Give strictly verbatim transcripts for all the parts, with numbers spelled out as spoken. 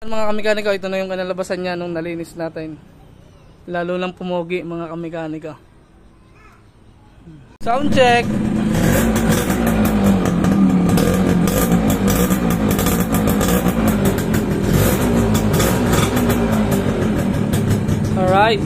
Mga kamekaniko, ito na yung kanalabasan niya nung nalinis natin. Lalo lang pumogi mga kamekaniko. Sound check. Alright.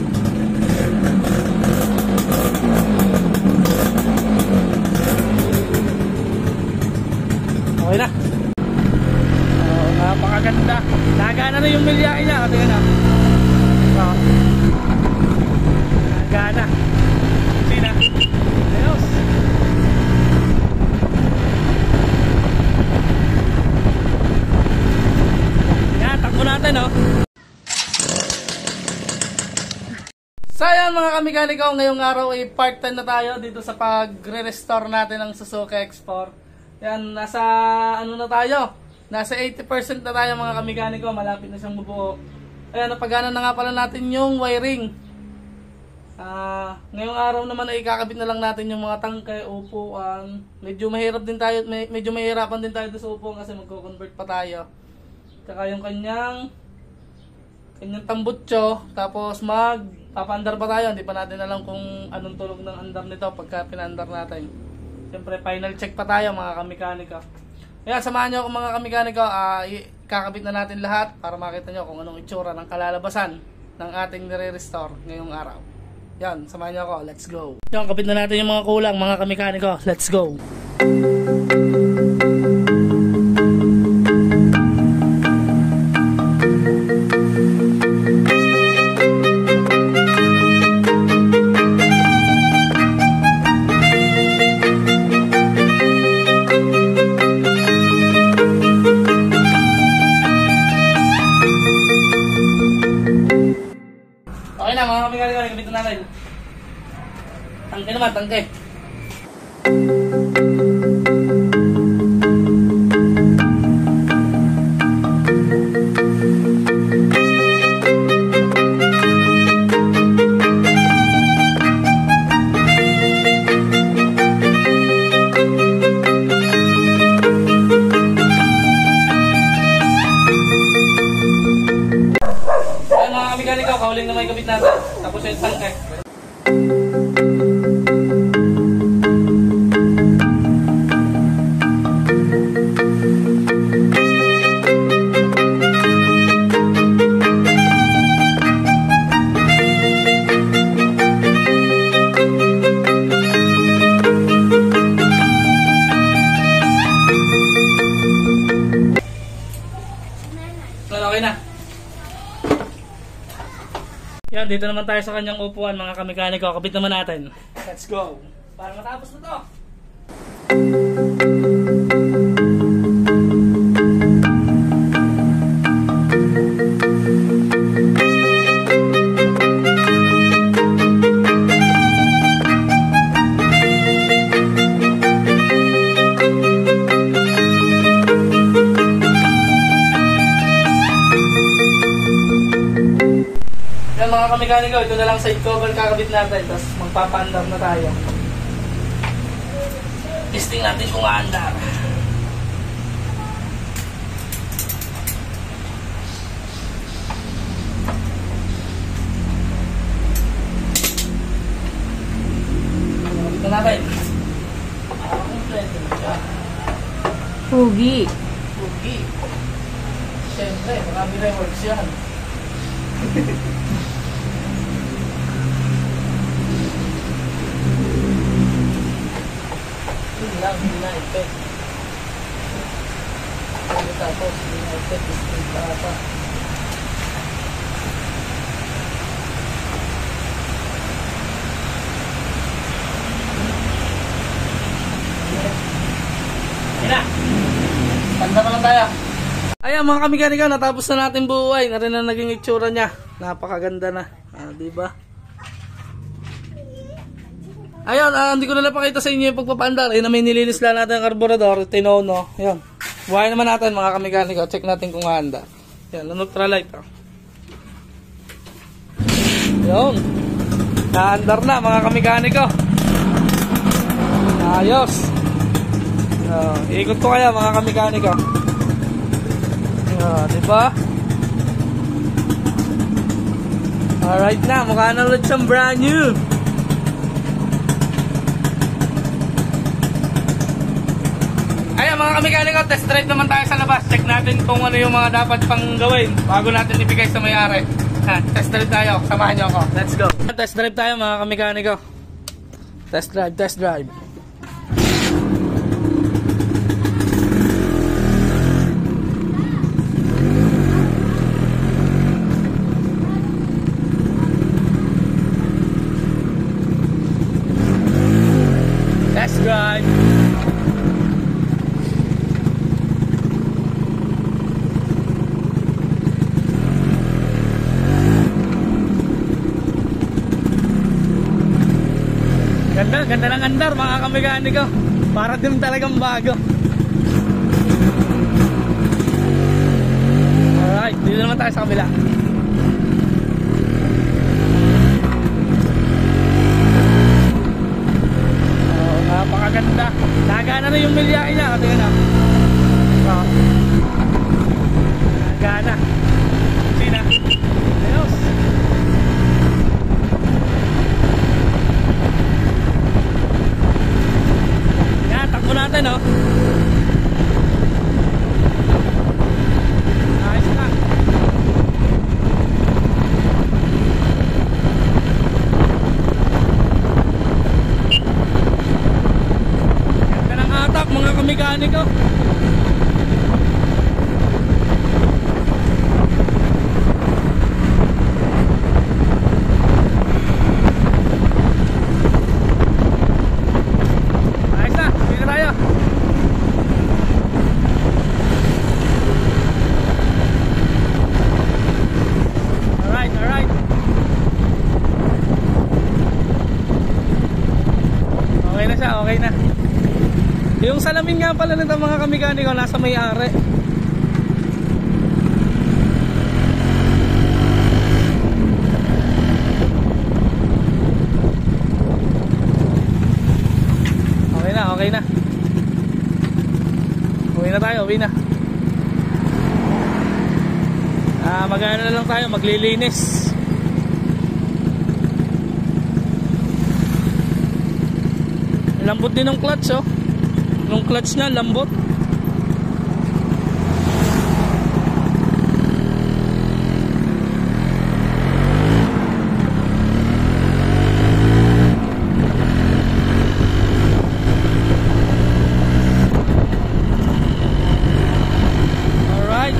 Okay na. Oh, napakaganda. Nagana na yung milyahe niya. Tingnan na. Oh. Nagana. Sina. Ayos. Yan, takbo natin, oh. So ayan mga kamekaniko, ngayong araw ay part time na tayo dito sa pagre-restore natin ng Suzuki X-Sport. Yan, nasa ano na tayo? Nasa eighty percent na tayo mga kamekaniko, malapit na siyang bubuo. Ayan, napagana na nga pala natin yung wiring. Uh, ngayong araw naman ay ikakabit na lang natin yung mga tangke, upuan. Medyo mahirap din tayo, med medyo mahirapan din tayo sa upuan kasi magko-convert pa tayo. Tsaka yung kanyang kanyang tambutso, tapos mag papandar pa tayo, hindi pa natin alam kung anong tulog ng andar nito pagka pinandar natin. Siyempre final check pa tayo mga kamekaniko. Kaya samahan nyo ako mga kamekaniko, uh, kakabit na natin lahat para makita nyo kung anong itsura ng kalalabasan ng ating nire-restore ngayong araw. Yan, samahan nyo ako, let's go. Yan, kabit na natin yung mga kulang mga kamekaniko, let's go. Tangke naman, tangke. Ayan mga kamekaniko, kauling na may kabit natin. Tapos yung tangke. Okay na. Yan, dito naman tayo sa kanyang upuan mga kamekaniko. Kabit naman natin. Let's go. Para matapos na to. Mga kamekaniko, ito na lang side cover kakabit natin, tapos magpapaandar na tayo. Testing natin kung aandar. Kakabit na natin. Pugi. Pugi. Siyempre, marami rewards yan. Hindi lang, hindi na effect. Tapos, hindi na effect, straight pa pa. Hindi na. Panda pa lang tayo. Ayan mga kamekaniko, natapos na natin buuay. Narin na naging itsura niya. Napakaganda na. Ah, diba? Ayun, ah, hindi ko na napakita sa inyo yung pagpapandar. Ayun na may nilinis lang natin ang carburetor. Tinono. Ayun. Buhay naman natin mga kamekaniko. Check natin kung handa. Ayun, ultralight. Oh. Ayun. Naandar na mga kamekaniko. Ayos. Uh, ikot ko kaya mga kamekaniko. Uh, diba? Alright na, mukha na ulit siyang brand new. Ayan mga kamekaniko, test drive naman tayo sa labas. Check natin kung ano yung mga dapat pang gawin bago natin ibigay sa may-ari. Test drive tayo, samahan nyo ako. Let's go. Test drive tayo mga kamekaniko. Test drive, test drive. Test drive. Ganda, ganda ng andar mga kamekaniko. Para din talagang bago. Alright, dito naman tayo sa kabila. Oh, napakaganda. Nagana na yung milyahe niya. Tingnan na. Oh. Nagana. Sina. Ayos. Takbo natin, oh. Ayos na. Ganda ng atak mga kamekaniko. Okay na. Yung salamin nga pala nito mga kamekaniko nasa may-ari. Okay na, okay na. Uwi na tayo, uwi na. Ah, mag-ano na lang tayo, maglilinis. Lambot din ng clutch, oh. Nung clutch na, lambot. Alright.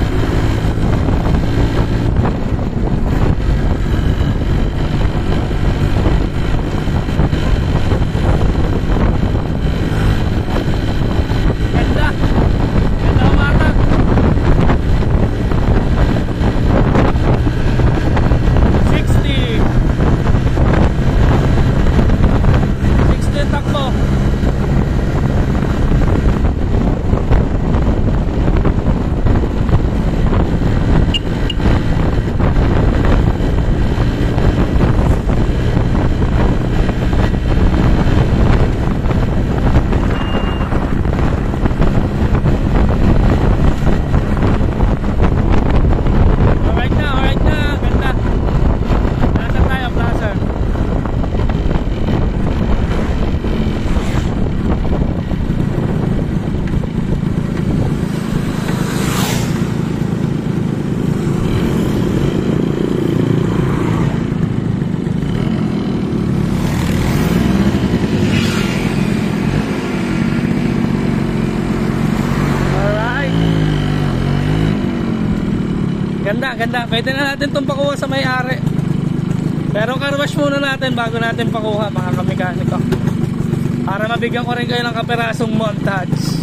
Ganda, ganda. Pwede na natin itong pakuha sa may-ari. Pero carwash muna natin bago natin pakuha mga kamekaniko. Para mabigyan ko rin kayo ng kaperasong montage.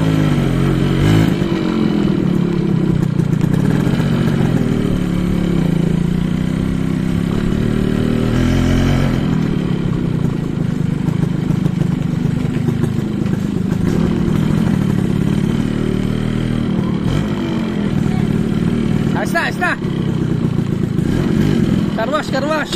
Ayos na, ayos na. Carwash, carwash.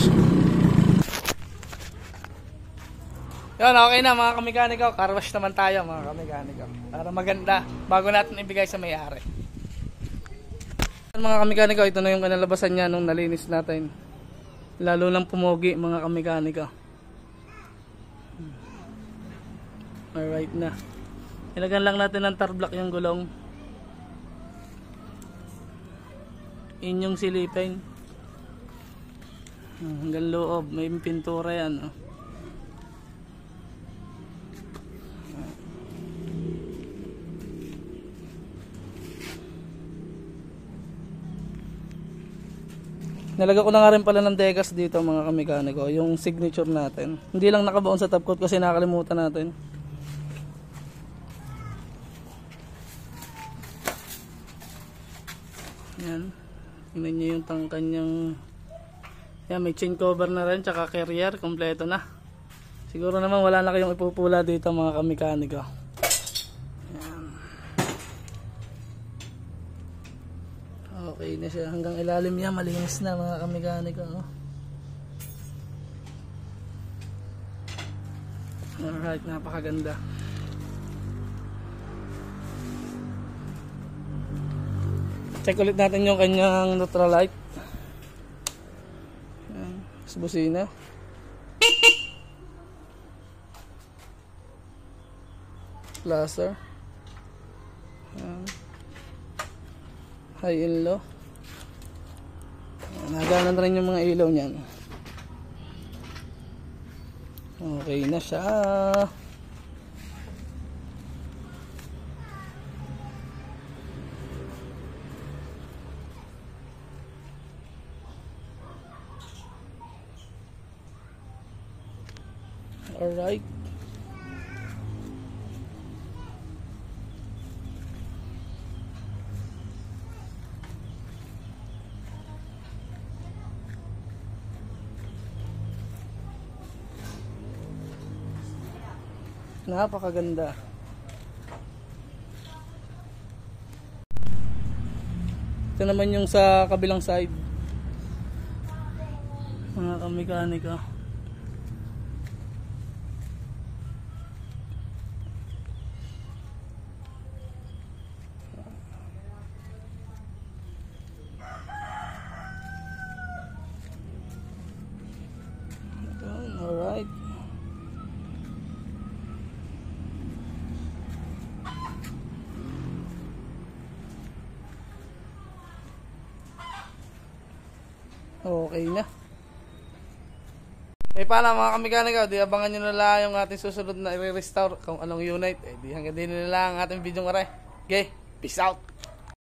Yun, okay na mga kamekaniko. Carwash naman tayo mga kamekaniko. Para maganda bago natin ibigay sa may-ari. Mga kamekaniko, ito na yung kinalabasan niya nung nalinis natin. Lalo lang pumogi mga kamekanika. Alright na. Ilagyan lang natin ng tar block yung gulong. Inyong silipin. Hanggang loob. May pintura yan. Oh. Nalagay ko na nga rin pala ng degas dito mga kamekaniko, yung signature natin. Hindi lang nakabaon sa top coat kasi nakalimutan natin. Yan. Tingnan nyo yung tangkan yung... Yan, may chain cover na rin, tsaka carrier, kompleto na. Siguro naman wala na kayong ipupula dito mga kamekaniko. Okay na siya. Hanggang ilalim niya, malinis na mga kamekaniko. Oh. Alright, napakaganda. Check ulit natin yung kanyang neutral light. Ayan, busina. Laser. Ayan. High and low. Naganan rin yung mga ilaw niyan. Okay na siya. Alright. Napakaganda. Ito naman yung sa kabilang side. Mga kamekanika. Alright. Okay na. Eh paano mga kamekanika, di abangan nyo na lang yung ating susunod na i-restore kung anong unit. Eh di hanggang din na lang ang ating video nga rin. Okay, peace out.